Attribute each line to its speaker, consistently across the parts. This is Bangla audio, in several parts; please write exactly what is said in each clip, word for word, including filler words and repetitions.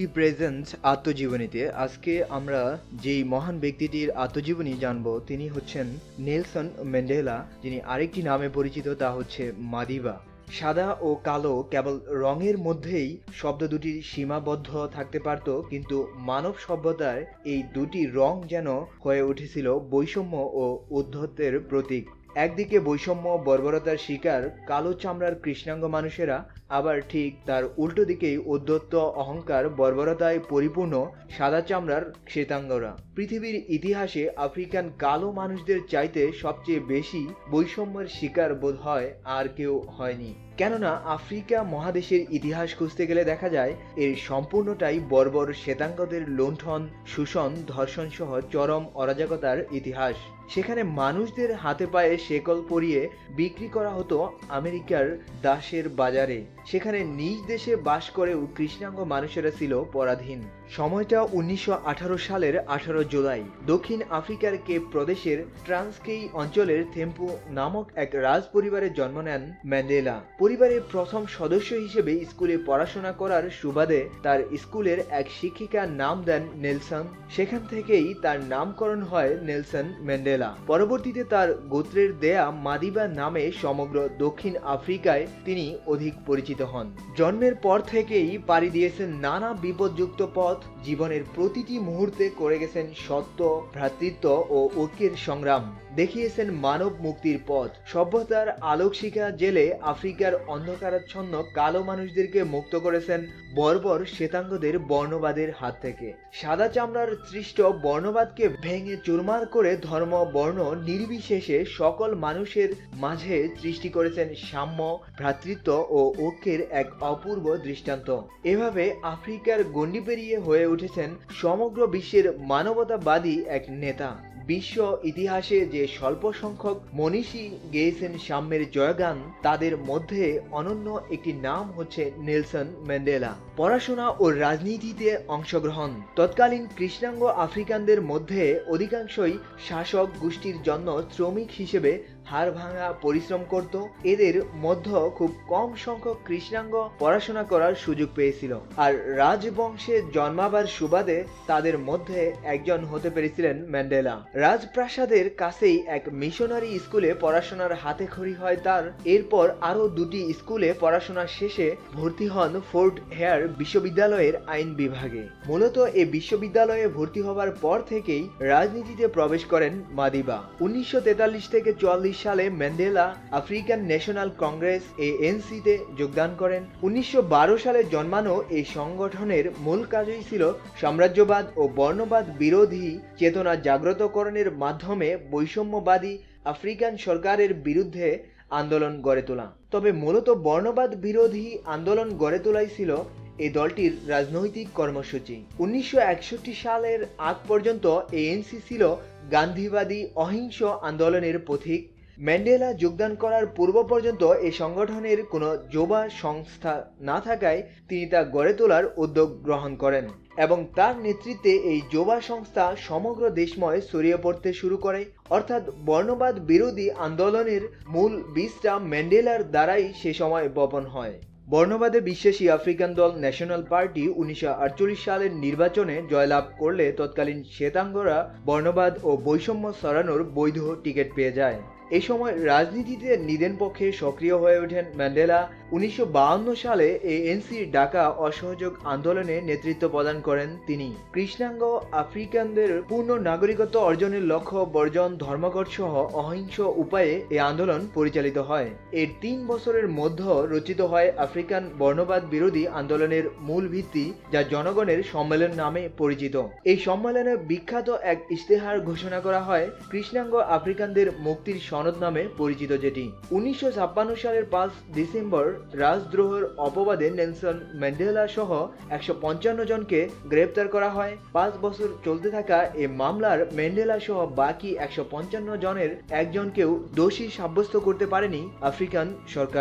Speaker 1: টিভি প্রেজেন্স আত্মজীবনীতে আজকে আমরা যেই মহান ব্যক্তিটির আত্মজীবনী জানব তিনি হচ্ছেন নেলসন ম্যান্ডেলা, যিনি আরেকটি নামে পরিচিত, তা হচ্ছে মাদিবা। সাদা ও কালো কেবল রঙের মধ্যেই শব্দ দুটির সীমাবদ্ধ থাকতে পারত, কিন্তু মানব সভ্যতার এই দুটি রং যেন হয়ে উঠেছিল বৈষম্য ও ঔদ্ধত্যের প্রতীক। একদিকে বৈষম্য বর্বরতার শিকার কালো চামড়ার কৃষ্ণাঙ্গ মানুষেরা, আবার ঠিক তার উল্টো দিকেই ঔদ্ধত্য অহংকার বর্বরতায় পরিপূর্ণ সাদা চামড়ার শ্বেতাঙ্গরা। পৃথিবীর ইতিহাসে আফ্রিকান কালো মানুষদের চাইতে সবচেয়ে বেশি বৈষম্যের শিকার বোধ হয় আর কেউ হয়নি। কেননা আফ্রিকা মহাদেশের ইতিহাস খুঁজতে গেলে দেখা যায় এর সম্পূর্ণটাই বর্বর শ্বেতাঙ্গদের লুণ্ঠন, শোষণ, ধর্ষণ সহ চরম অরাজকতার ইতিহাস। সেখানে মানুষদের হাতে পায়ে শেকল পরিয়ে বিক্রি করা হতো আমেরিকার দাসের বাজারে। সেখানে নিজ দেশে বাস করেও কৃষ্ণাঙ্গ মানুষেরা ছিল পরাধীন। সময়টা উনিশশো আঠারো সালের আঠারো জুলাই। দক্ষিণ আফ্রিকার কেপ প্রদেশের ট্রান্সকেই অঞ্চলের থেম্পু নামক এক রাজ পরিবারে জন্ম নেন ম্যান্ডেলা। পরিবারের প্রথম সদস্য হিসেবে স্কুলে পড়াশোনা করার সুবাদে তার স্কুলের এক শিক্ষিকার নাম দেন নেলসন। সেখান থেকেই তার নামকরণ হয় নেলসন ম্যান্ডেলা। পরবর্তীতে তার গোত্রের দেয়া মাদিবা নামে সমগ্র দক্ষিণ আফ্রিকায় তিনি অধিক পরিচিত হন। জন্মের পর থেকেই পাড়ি দিয়েছেন নানা বিপদযুক্ত পথ। জীবনের প্রতিটি মুহূর্তে করে গেছেন সত্য, ভ্রাতৃত্ব ও ঐক্যের সংগ্রাম। দেখিয়েছেন মানব মুক্তির পথ। সভ্যতার আলোকশিখা জেলে আফ্রিকার অন্ধকারাচ্ছন্ন কালো মানুষদেরকে মুক্ত করেছেন বর্বর শ্বেতাঙ্গদের বর্ণবাদের হাত থেকে। সাদা চামড়ার সৃষ্ট বর্ণবাদকে ভেঙে চুরমার করে ধর্ম, বর্ণ নির্বিশেষে সকল মানুষের মাঝে সৃষ্টি করেছেন সাম্য, ভ্রাতৃত্ব ও ঐক্যের এক অপূর্ব দৃষ্টান্ত। এভাবে আফ্রিকার গণ্ডি পেরিয়ে হয়ে উঠেছেন সমগ্র বিশ্বের মানবতাবাদী এক নেতা। বিশ্ব ইতিহাসে যে স্বল্প সংখ্যক মনীষী গেয়েছেন সাম্যের জয়গান, তাদের মধ্যে অনন্য একটি নাম হচ্ছে নেলসন ম্যান্ডেলা। পড়াশোনা ও রাজনীতিতে অংশগ্রহণ। তৎকালীন কৃষ্ণাঙ্গ আফ্রিকানদের মধ্যে অধিকাংশই শাসক গোষ্ঠীর জন্য শ্রমিক হিসেবে হাড় ভাঙা পরিশ্রম করত। এদের মধ্যে খুব কম সংখ্যক কৃষ্ণাঙ্গ পড়াশোনা করার সুযোগ পেয়েছিল, আর রাজবংশে জন্মাবার সুবাদে তাদের মধ্যে একজন হতে পেরেছিলেন ম্যান্ডেলা। রাজপ্রাসাদের কাছেই এক মিশনারি স্কুলে পড়াশোনার হাতেখড়ি হয় তার। এরপর আরো দুটি স্কুলে পড়াশোনা শেষে ভর্তি হন ফোর্ট হেয়ার বিশ্ববিদ্যালয়ের আইন বিভাগে। মূলত এই বিশ্ববিদ্যালয়ে ভর্তি হবার পর থেকেই রাজনীতিতে প্রবেশ করেন মাদিবা। উনিশশো তেতাল্লিশ থেকে চুয়াল্লিশ সালে Mandela African National Congress A N C তে যোগদান করেন। উনিশশো বারো সালে জন্মানো এই সংগঠনের মূল কাজই ছিল সাম্রাজ্যবাদ ও বর্ণবাদ বিরোধী চেতনা জাগ্রতকরণের মাধ্যমে বৈষম্যবাদী আফ্রিকান সরকারের বিরুদ্ধে আন্দোলন গড়ে তোলা। তবে মূলত বর্ণবাদ বিরোধী আন্দোলন গড়ে তোলাই ছিল এই দলটির রাজনৈতিক কর্মসূচি। উনিশশো একষট্টি সালের আগ পর্যন্ত এ এন সি ছিল গান্ধীবাদী অহিংস আন্দোলনের পথিক। ম্যান্ডেলা যোগদান করার পূর্ব পর্যন্ত এই সংগঠনের কোনো যুবা সংস্থা না থাকায় তিনি তা গড়ে তোলার উদ্যোগ গ্রহণ করেন এবং তার নেতৃত্বে এই যুবা সংস্থা সমগ্র দেশময় ছড়িয়ে পড়তে শুরু করে। অর্থাৎ বর্ণবাদ বিরোধী আন্দোলনের মূল বীজটা ম্যান্ডেলার দ্বারাই সে সময় বপন হয়। বর্ণবাদে বিশ্বাসী আফ্রিকান দল ন্যাশনাল পার্টি উনিশশো আটচল্লিশ সালের নির্বাচনে জয়লাভ করলে তৎকালীন শ্বেতাঙ্গরা বর্ণবাদ ও বৈষম্য সরানোর বৈধ টিকিট পেয়ে যায়। এই সময় রাজনীতিতে নিদেন পক্ষে সক্রিয় হয়ে ওঠেন ম্যান্ডেলা। উনিশশো বাহান্ন সালে এ এন সির ডাকা অসহযোগ আন্দোলনে নেতৃত্ব প্রদান করেন তিনি। কৃষ্ণাঙ্গ আফ্রিকানদের পূর্ণ নাগরিকত্ব অর্জনের লক্ষ্য বর্জন, ধর্মঘট সহ অহিংস উপায়ে এই আন্দোলন পরিচালিত হয়। এর তিন বছরের মধ্যে রচিত হয় আফ্রিকান বর্ণবাদ বিরোধী আন্দোলনের মূল ভিত্তি, যা জনগণের সম্মেলন নামে পরিচিত। এই সম্মেলনে বিখ্যাত এক ইশতেহার ঘোষণা করা হয় কৃষ্ণাঙ্গ আফ্রিকানদের মুক্তির সনদ নামে পরিচিত, যেটি উনিশশো ছাপ্পান্ন সালের পাঁচ ডিসেম্বর রাজদ্রোহের অপবাদে নেলসন ম্যান্ডেলা সহ একশো পঞ্চান্ন জনকে গ্রেপ্তার করা হয়। পাঁচ বছর চলতে থাকা এ মামলার ম্যান্ডেলা সহ বাকি একশো পঞ্চান্ন জনের একজনকেও দোষী সাব্যস্ত করতে পারেনি আফ্রিকান সরকার।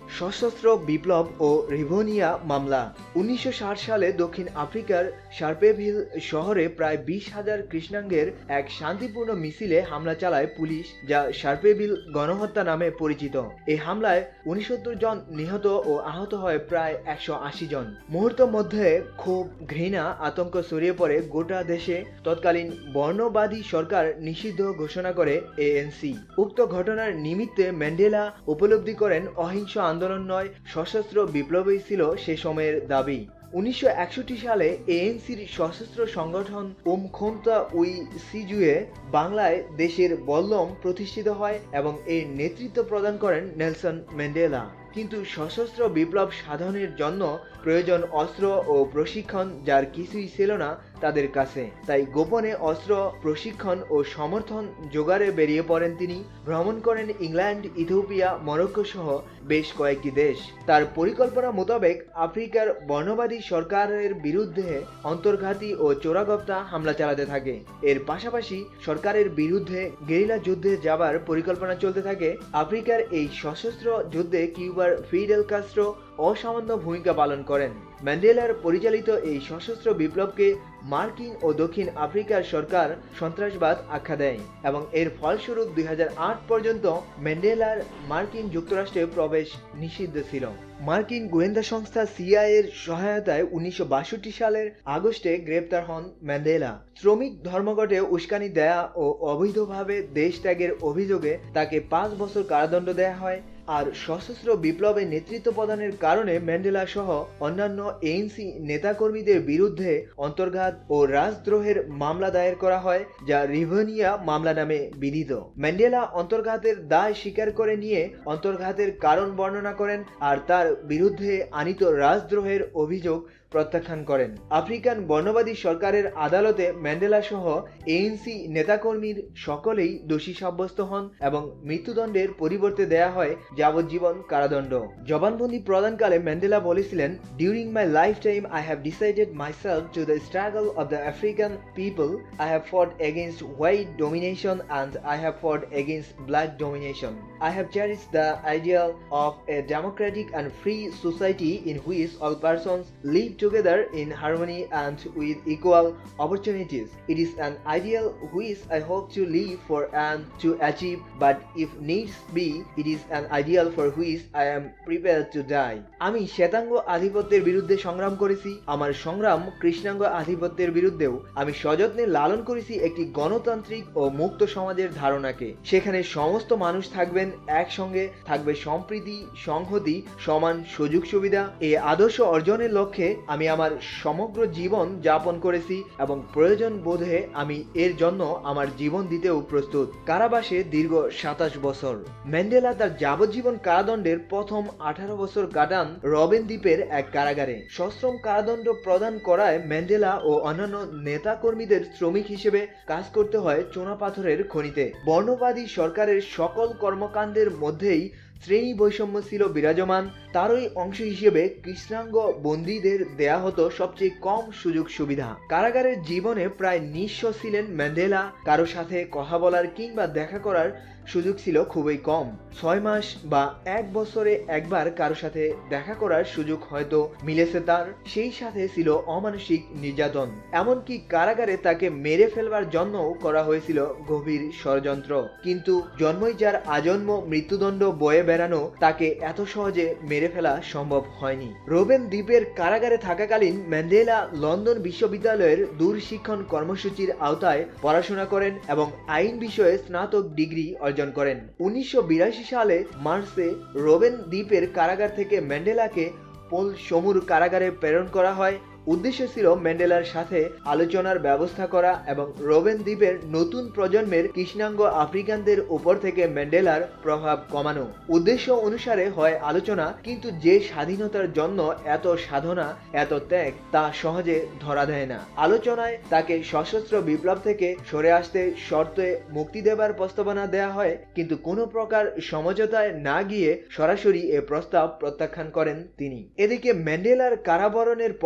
Speaker 1: সশস্ত্র বিপ্লব ও রিভোনিয়া মামলা। উনিশশো ষাট সালে দক্ষিণ আফ্রিকার শার্পেভিল শহরে প্রায় বিশ হাজার কৃষ্ণাঙ্গের এক শান্তিপূর্ণ মিছিলে হামলা চালায় পুলিশ, যা শার্পেভিল গণহত্যা নামে পরিচিত। এই হামলায় উনসত্তর জন নিহত ও আহত হয় প্রায় একশো আশি জন। মুহূর্তের মধ্যে ক্ষোভ, ঘৃণা, আতঙ্ক ছড়িয়ে পড়ে গোটা দেশে। তৎকালীন বর্ণবাদী সরকার নিষিদ্ধ ঘোষণা করে এএনসি। উক্ত ঘটনার নিমিত্তে ম্যান্ডেলা উপলব্ধি করেন অহিংস আন্দোলন নয়, সশস্ত্র বিপ্লবই ছিল সে সময়ের দাবি। উনিশশো একষট্টি সালে এএনসির সশস্ত্র সংগঠন উমখোন্তা উই সিজুয়ে বাংলায় দেশের বল্লম প্রতিষ্ঠিত হয় এবং এর নেতৃত্ব প্রদান করেন নেলসন ম্যান্ডেলা। কিন্তু সশস্ত্র বিপ্লব সাধনের জন্য প্রয়োজন অস্ত্র ও প্রশিক্ষণ, যার কিছুই ছিল না তাদের কাছে। তাই গোপনে অস্ত্র, প্রশিক্ষণ ও সমর্থন জোগাড়ে বেরিয়ে পড়েন তিনি। ভ্রমণ করেন ইংল্যান্ড, ইথিওপিয়া, মরক্কো সহ বেশ কয়েকটি দেশ। তার পরিকল্পনা মোতাবেক আফ্রিকার বর্ণবাদী সরকারের বিরুদ্ধে অন্তর্ঘাতী ও চোরাগোপ্তা হামলা চালাতে থাকে। এর পাশাপাশি সরকারের বিরুদ্ধে গেরিলা যুদ্ধে যাবার পরিকল্পনা চলতে থাকে। আফ্রিকার এই সশস্ত্র যুদ্ধে কিউবার ফিডেল কাস্ট্রো অসামান্য ভূমিকা পালন করেন। ম্যান্ডেলার পরিচালিত এই সশস্ত্র বিপ্লবকে মার্কিন ও দক্ষিণ আফ্রিকার সরকার সন্ত্রাসবাদ আখ্যা দেয় এবং এর ফলস্বরূপ দুই হাজার আট পর্যন্ত ম্যান্ডেলার মার্কিন যুক্তরাষ্ট্রে প্রবেশ নিষিদ্ধ ছিল। মার্কিন গোয়েন্দা সংস্থা সিআইএর সহায়তায় উনিশশো বাষট্টি সালের আগস্টে গ্রেপ্তার হন ম্যান্ডেলা। শ্রমিক ধর্মঘটে উস্কানি দেয়া ও অবৈধভাবে দেশ ত্যাগের অভিযোগে তাকে পাঁচ বছর কারাদণ্ড দেয়া হয়। আর সশস্ত্র বিপ্লবে নেতৃত্ব প্রদানের কারণে ম্যান্ডেলা সহ অন্যান্য এএনসি নেতাকর্মীদের বিরুদ্ধে অন্তর্ঘাত ও রাজদ্রোহের মামলা দায়ের করা হয়, যা রিভোনিয়া মামলা নামে বিদিত। ম্যান্ডেলা অন্তর্ঘাতের দায় স্বীকার করে নিয়ে অন্তর্ঘাতের কারণ বর্ণনা করেন আর তার বিরুদ্ধে আনীত রাজদ্রোহের অভিযোগ প্রত্যাখ্যান করেন। আফ্রিকান বর্ণবাদী সরকারের আদালতে ম্যান্ডেলা সহ এএনসি নেতাকর্মীর সকলেই দোষী সাব্যস্ত হন এবং মৃত্যুদণ্ডের পরিবর্তে দেয়া হয় যাবজ্জীবন কারাদণ্ড। জবানবন্দি প্রদানকালে ম্যান্ডেলা বলেছিলেন, during my lifetime I have decided myself to the struggle of the African people. I have fought against white domination and I have fought against black domination. I have cherished the ideal of a democratic and free society in which all persons live together in harmony and with equal opportunities. It is an ideal which I hope to live for and to achieve, but if needs be, it is an ideal for which I am prepared to die. আমি শ্বেতাঙ্গ আধিপত্যের বিরুদ্ধে সংগ্রাম করেছি। আমার সংগ্রাম কৃষ্ণাঙ্গ আধিপত্যের বিরুদ্ধেও। আমি সযত্নে লালন করেছি একটি গণতান্ত্রিক ও মুক্ত সমাজের ধারণাকে। সেখানে সমস্ত মানুষ থাকবেন একসঙ্গে, থাকবে সম্প্রীতি, সংহতি, সমান সুযোগ সুবিধা। এই আদর্শ অর্জনের লক্ষ্যে আমি আমার সমগ্র জীবন যাপন করেছি এবং প্রয়োজন বোধে আমি এর জন্য আমার জীবন দিতেও প্রস্তুত। কারাবাসে দীর্ঘ সাতাশ বছর। ম্যান্ডেলা তার যাবজ্জীবন কারাদণ্ডের প্রথম আঠারো বছর কাটান রবেন দ্বীপের এক কারাগারে। সশ্রম কারাদণ্ড প্রদান করায় ম্যান্ডেলা ও অন্যান্য নেতা কর্মীদের শ্রমিক হিসেবে কাজ করতে হয় চুনাপাথরের খনিতে। বর্ণবাদী সরকারের সকল কর্মকাণ্ডের মধ্যেই শ্রেণী বৈষম্য ছিল বিরাজমান। তারই অংশ হিসেবে কৃষ্ণাঙ্গ বন্দীদের দেয়া হতো সবচেয়ে কম সুযোগ সুবিধা। কারাগারের জীবনে প্রায় নিঃস্ব ছিলেন ম্যান্ডেলা। কারো সাথে কথা বলার কিংবা দেখা করার সুযোগ ছিল খুবই কম। ছয় মাস বা এক বছরে একবার কারো সাথে দেখা করার সুযোগ হয়তো মিলেছে তার। সেই সাথে ছিল অমানসিক নির্যাতন। এমনকি কারাগারে তাকে মেরে ফেলবার জন্যও করা হয়েছিল গভীর ষড়যন্ত্র। কিন্তু জন্মই যার আজন্ম মৃত্যুদণ্ড বয়ে বেড়ানো, তাকে এত সহজে মেরে ফেলা সম্ভব হয়নি। রোবেন দ্বীপের কারাগারে থাকাকালীন ম্যান্ডেলা লন্ডন বিশ্ববিদ্যালয়ের দূরশিক্ষণ কর্মসূচির আওতায় পড়াশোনা করেন এবং আইন বিষয়ে স্নাতক ডিগ্রি অর্জন করেন। উনিশশো বিরাশি সালে মার্চে রোবেন দ্বীপের কারাগার থেকে ম্যান্ডেলাকে পোল সমুর কারাগারে প্রেরণ করা হয়। উদ্দেশ্য ছিল ম্যান্ডেলার সাথে আলোচনার ব্যবস্থা করা এবং রোবেন দ্বীপের নতুন প্রজন্মের কৃষ্ণাঙ্গ আফ্রিকানদের উপর থেকে ম্যান্ডেলার প্রভাব কমানো। উদ্দেশ্য অনুসারে হয় আলোচনা, কিন্তু যে স্বাধীনতার জন্য এত সাধনা, এত ত্যাগ, তা সহজে ধরা দেয় না। আলোচনায় তাকে সশস্ত্র বিপ্লব থেকে সরে আসতে শর্তে মুক্তি দেবার প্রস্তাবনা দেয়া হয়, কিন্তু কোনো প্রকার সমঝোতায় না গিয়ে সরাসরি এ প্রস্তাব প্রত্যাখ্যান করেন তিনি। এদিকে ম্যান্ডেলার কারাবরণের পর থেকেই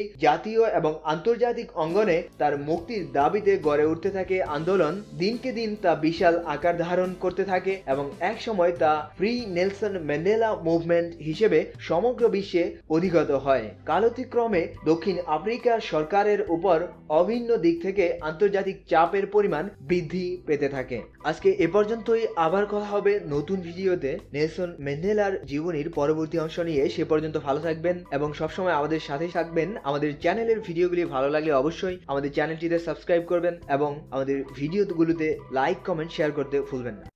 Speaker 1: থেকেই জাতীয় এবং আন্তর্জাতিক অঙ্গনে তার মুক্তির দাবিতে গড়ে উঠতে থাকে আন্দোলন। দিনকে দিন তা বিশাল আকার ধারণ করতে থাকে এবং এক সময় তা ফ্রি নেলসন ম্যান্ডেলা মুভমেন্ট হিসেবে সমগ্র বিশ্বে অধিগত হয়। কালাতিক্রমে দক্ষিণ আফ্রিকার সরকারের উপর অভিন্ন দিক থেকে আন্তর্জাতিক চাপের পরিমাণ বৃদ্ধি পেতে থাকে। আজকে এ পর্যন্তই, আবার কথা হবে নতুন ভিডিওতে নেলসন ম্যান্ডেলার জীবনীর পরবর্তী অংশ নিয়ে। সে পর্যন্ত ভালো থাকবেন এবং সবসময় আমাদের সাথে থাকবেন। আমাদের চ্যানেলের ভিডিওগুলি ভালো লাগলে অবশ্যই আমাদের চ্যানেলটিতে সাবস্ক্রাইব করবেন এবং আমাদের ভিডিওগুলোতে লাইক, কমেন্ট, শেয়ার করতে ভুলবেন না।